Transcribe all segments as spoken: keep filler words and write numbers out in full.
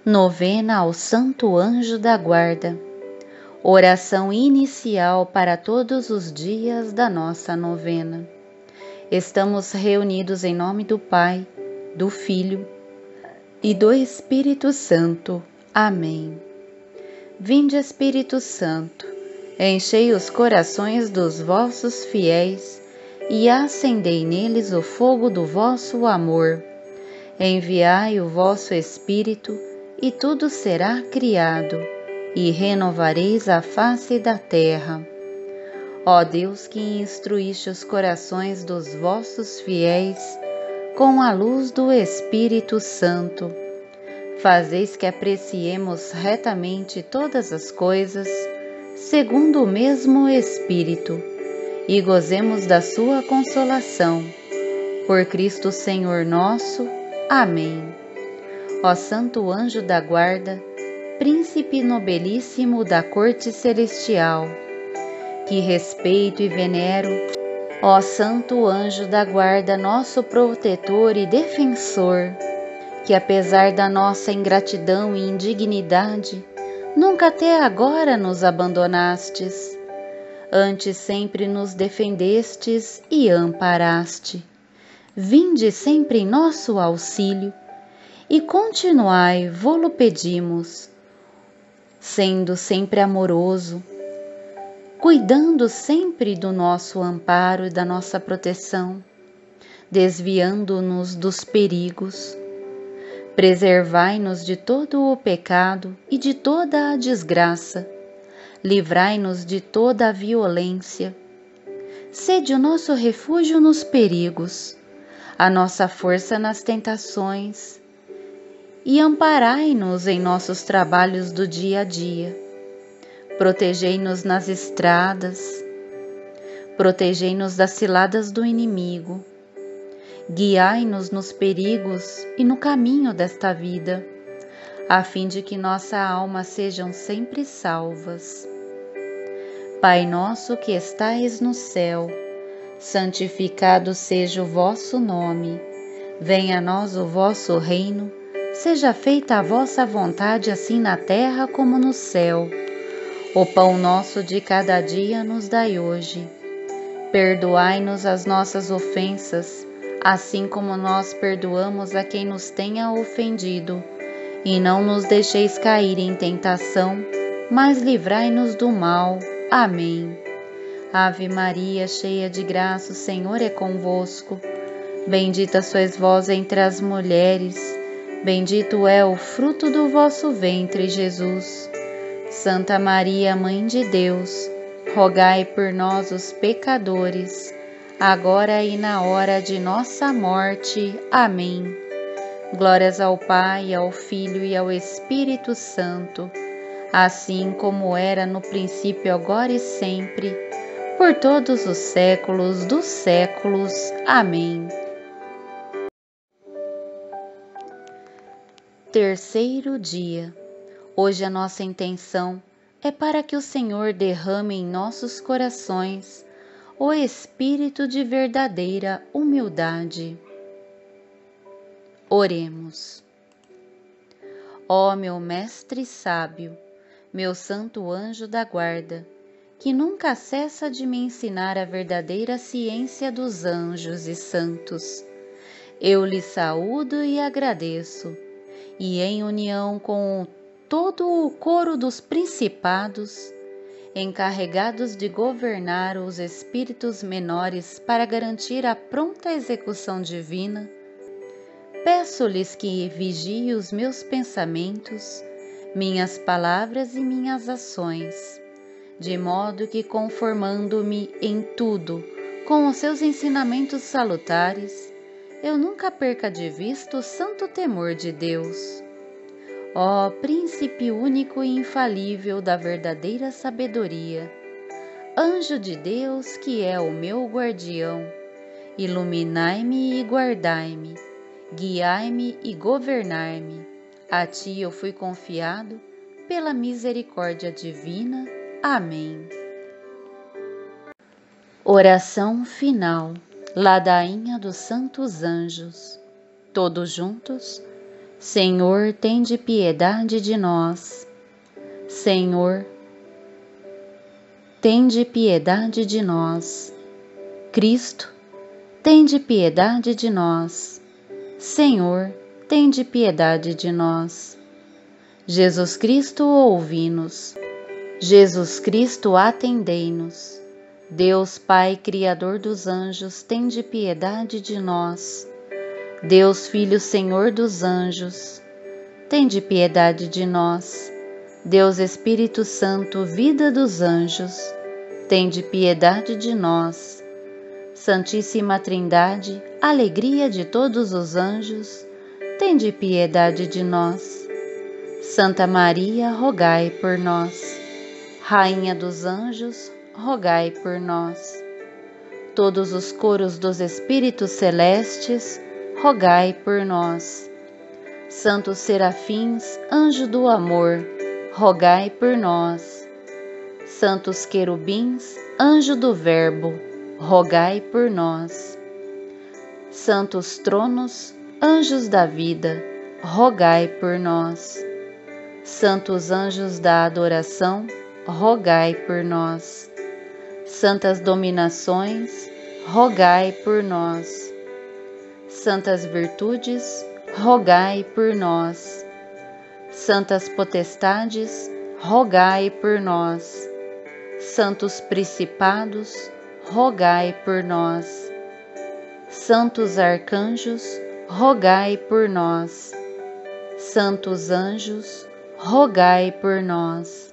Novena ao Santo Anjo da Guarda. Oração inicial para todos os dias da nossa novena. Estamos reunidos em nome do Pai, do Filho e do Espírito Santo. Amém. Vinde, Espírito Santo, enchei os corações dos vossos fiéis e acendei neles o fogo do vosso amor. Enviai o vosso Espírito e tudo será criado, e renovareis a face da terra. Ó Deus, que instruíste os corações dos vossos fiéis com a luz do Espírito Santo, fazeis que apreciemos retamente todas as coisas, segundo o mesmo Espírito, e gozemos da sua consolação. Por Cristo Senhor nosso. Amém. Ó Santo Anjo da Guarda, Príncipe nobilíssimo da corte celestial, que respeito e venero, ó Santo Anjo da Guarda, nosso protetor e defensor, que apesar da nossa ingratidão e indignidade, nunca até agora nos abandonastes, antes sempre nos defendestes e amparaste. Vinde sempre em nosso auxílio, e continuai, vô-lo pedimos, sendo sempre amoroso, cuidando sempre do nosso amparo e da nossa proteção, desviando-nos dos perigos. Preservai-nos de todo o pecado e de toda a desgraça, livrai-nos de toda a violência. Sede o nosso refúgio nos perigos, a nossa força nas tentações, e amparai-nos em nossos trabalhos do dia a dia. Protegei-nos nas estradas, protegei-nos das ciladas do inimigo, guiai-nos nos perigos e no caminho desta vida, a fim de que nossa alma sejam sempre salvas. Pai nosso que estais no céu, santificado seja o vosso nome, venha a nós o vosso reino, seja feita a vossa vontade, assim na terra como no céu. O pão nosso de cada dia nos dai hoje. Perdoai-nos as nossas ofensas, assim como nós perdoamos a quem nos tenha ofendido. E não nos deixeis cair em tentação, mas livrai-nos do mal. Amém. Ave Maria, cheia de graça, o Senhor é convosco. Bendita sois vós entre as mulheres, bendito é o fruto do vosso ventre, Jesus. Santa Maria, Mãe de Deus, rogai por nós, os pecadores, agora e na hora de nossa morte. Amém. Glórias ao Pai, ao Filho e ao Espírito Santo, assim como era no princípio, agora e sempre, por todos os séculos dos séculos. Amém. Terceiro dia. Hoje a nossa intenção é para que o Senhor derrame em nossos corações o espírito de verdadeira humildade. Oremos. Ó meu Mestre sábio, meu Santo Anjo da Guarda, que nunca cessa de me ensinar a verdadeira ciência dos anjos e santos, eu lhe saúdo e agradeço, e em união com todo o coro dos principados, encarregados de governar os espíritos menores para garantir a pronta execução divina, peço-lhes que vigiem os meus pensamentos, minhas palavras e minhas ações, de modo que, conformando-me em tudo com os seus ensinamentos salutares, eu nunca perca de vista o santo temor de Deus. Ó Príncipe único e infalível da verdadeira sabedoria, Anjo de Deus que é o meu guardião, iluminai-me e guardai-me, guiai-me e governai-me. A ti eu fui confiado pela misericórdia divina. Amém. Oração final. Ladainha dos Santos Anjos. Todos juntos. Senhor, tende piedade de nós. Senhor, tende piedade de nós. Cristo, tende piedade de nós. Senhor, tende piedade de nós. Jesus Cristo, ouvi-nos. Jesus Cristo, atendei-nos. Deus Pai, Criador dos anjos, tende piedade de nós. Deus Filho, Senhor dos anjos, tende piedade de nós. Deus Espírito Santo, vida dos anjos, tende piedade de nós. Santíssima Trindade, alegria de todos os anjos, tende piedade de nós. Santa Maria, rogai por nós. Rainha dos anjos, rogai por nós. Todos os coros dos espíritos celestes, rogai por nós. Santos serafins, anjo do amor, rogai por nós. Santos querubins, anjo do verbo, rogai por nós. Santos tronos, anjos da vida, rogai por nós. Santos anjos da adoração, rogai por nós. Santas dominações, rogai por nós. Santas virtudes, rogai por nós. Santas potestades, rogai por nós. Santos principados, rogai por nós. Santos arcanjos, rogai por nós. Santos anjos, rogai por nós.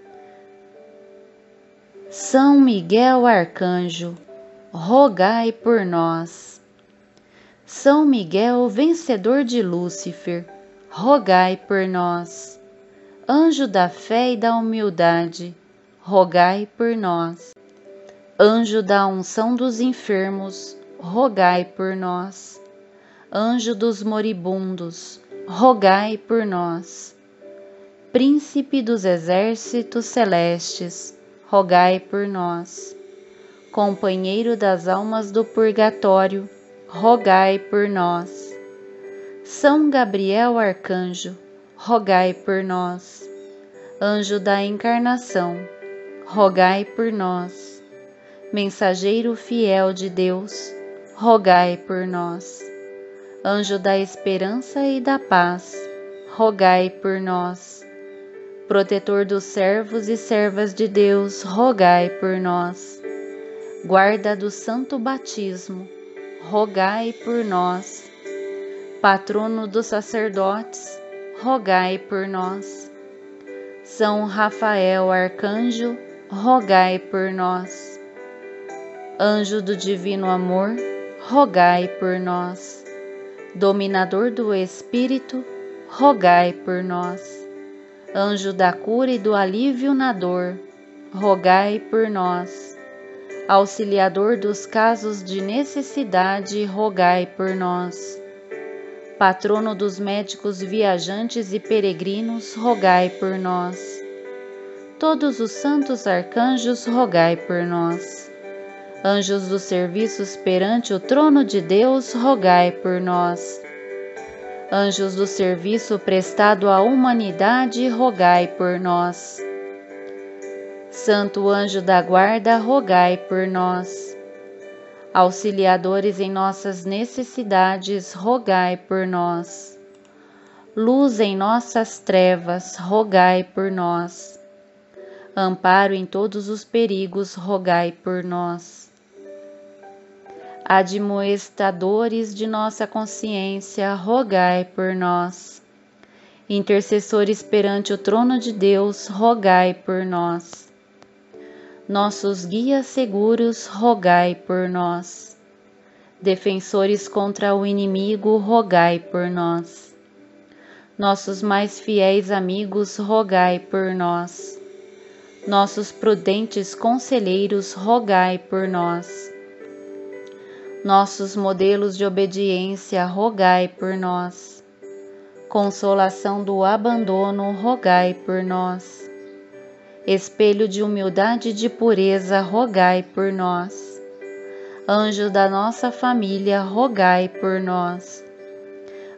São Miguel Arcanjo, rogai por nós. São Miguel, vencedor de Lúcifer, rogai por nós. Anjo da fé e da humildade, rogai por nós. Anjo da unção dos enfermos, rogai por nós. Anjo dos moribundos, rogai por nós. Príncipe dos exércitos celestes, rogai por nós. Companheiro das almas do purgatório, rogai por nós. São Gabriel Arcanjo, rogai por nós. Anjo da encarnação, rogai por nós. Mensageiro fiel de Deus, rogai por nós. Anjo da esperança e da paz, rogai por nós. Protetor dos servos e servas de Deus, rogai por nós. Guarda do santo batismo, rogai por nós. Patrono dos sacerdotes, rogai por nós. São Rafael Arcanjo, rogai por nós. Anjo do divino amor, rogai por nós. Dominador do Espírito, rogai por nós. Anjo da cura e do alívio na dor, rogai por nós. Auxiliador dos casos de necessidade, rogai por nós. Patrono dos médicos viajantes e peregrinos, rogai por nós. Todos os santos arcanjos, rogai por nós. Anjos dos serviços perante o trono de Deus, rogai por nós. Anjos do serviço prestado à humanidade, rogai por nós. Santo anjo da guarda, rogai por nós. Auxiliadores em nossas necessidades, rogai por nós. Luz em nossas trevas, rogai por nós. Amparo em todos os perigos, rogai por nós. Admoestadores de nossa consciência, rogai por nós. Intercessores perante o trono de Deus, rogai por nós. Nossos guias seguros, rogai por nós. Defensores contra o inimigo, rogai por nós. Nossos mais fiéis amigos, rogai por nós. Nossos prudentes conselheiros, rogai por nós. Nossos modelos de obediência, rogai por nós. Consolação do abandono, rogai por nós. Espelho de humildade e de pureza, rogai por nós. Anjo da nossa família, rogai por nós.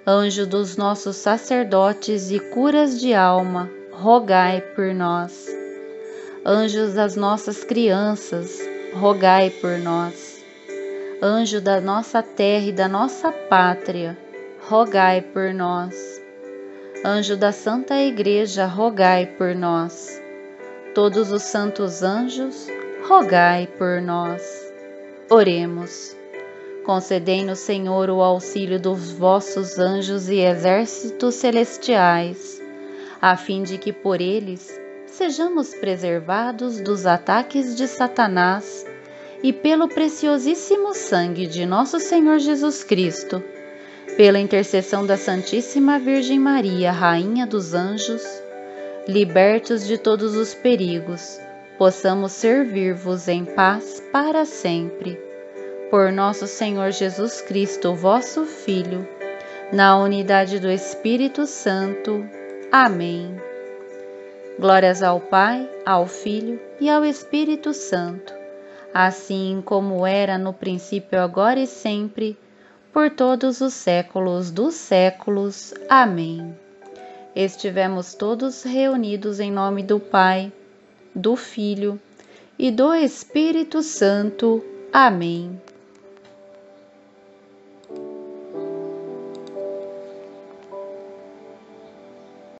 Anjo dos nossos sacerdotes e curas de alma, rogai por nós. Anjos das nossas crianças, rogai por nós. Anjo da nossa terra e da nossa pátria, rogai por nós. Anjo da Santa Igreja, rogai por nós. Todos os santos anjos, rogai por nós. Oremos. Concedei-nos, Senhor, o auxílio dos vossos anjos e exércitos celestiais, a fim de que por eles sejamos preservados dos ataques de Satanás e pelo preciosíssimo sangue de nosso Senhor Jesus Cristo, pela intercessão da Santíssima Virgem Maria, Rainha dos Anjos, libertos de todos os perigos, possamos servir-vos em paz para sempre. Por nosso Senhor Jesus Cristo, vosso Filho, na unidade do Espírito Santo. Amém. Glórias ao Pai, ao Filho e ao Espírito Santo, assim como era no princípio, agora e sempre, por todos os séculos dos séculos. Amém. Estivemos todos reunidos em nome do Pai, do Filho e do Espírito Santo. Amém.